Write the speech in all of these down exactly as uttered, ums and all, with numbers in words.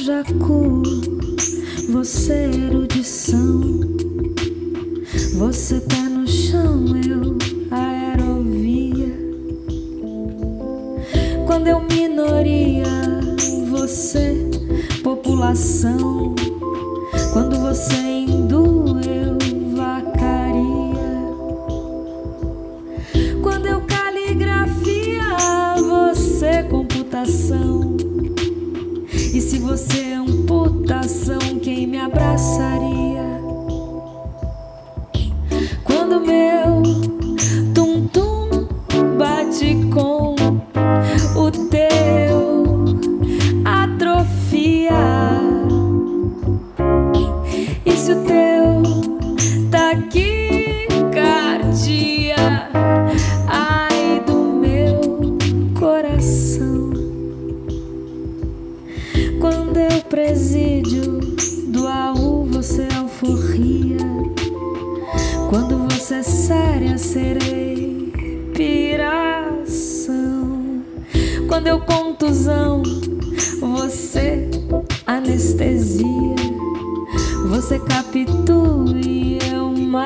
jacu, você é erudição. Você pé no chão, eu aerovia. Quando eu minoria, você população. Quando você hindu, eu vacaria. Quando eu caligrafia, você computação. E se você é amputação, quem me abraçaria? Quando meu tum-tum bate com o teu, atrofia. E se o teu taquicardia, ai do meu coração. Quando eu presídio do A U, você é alforria. Quando você é séria, serei piração. Quando eu contusão, você anestesia. Você captura e eu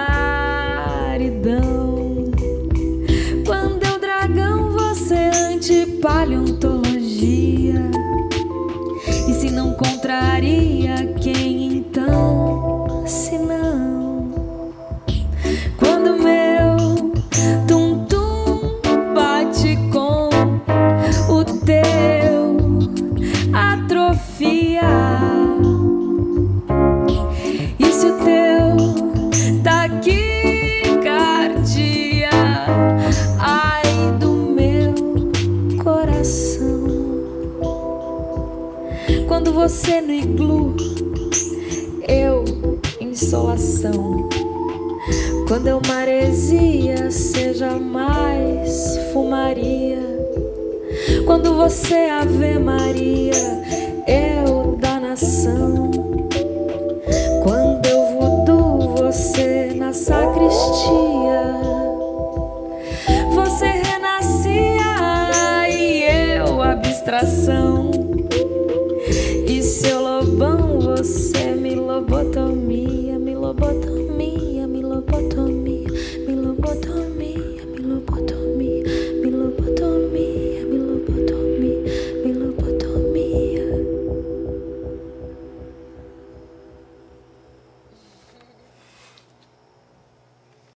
maridão. Quando eu dragão, você antipaleontologia. E se não contraria, quem então? Se não. Quando meu tum-tum bate com o teu, atrofia. E se o teu taquicardia, ai do meu coração. Quando você no iglu, eu insolação. Quando eu maresia, seja mais fumaria. Quando você Ave Maria, eu danação.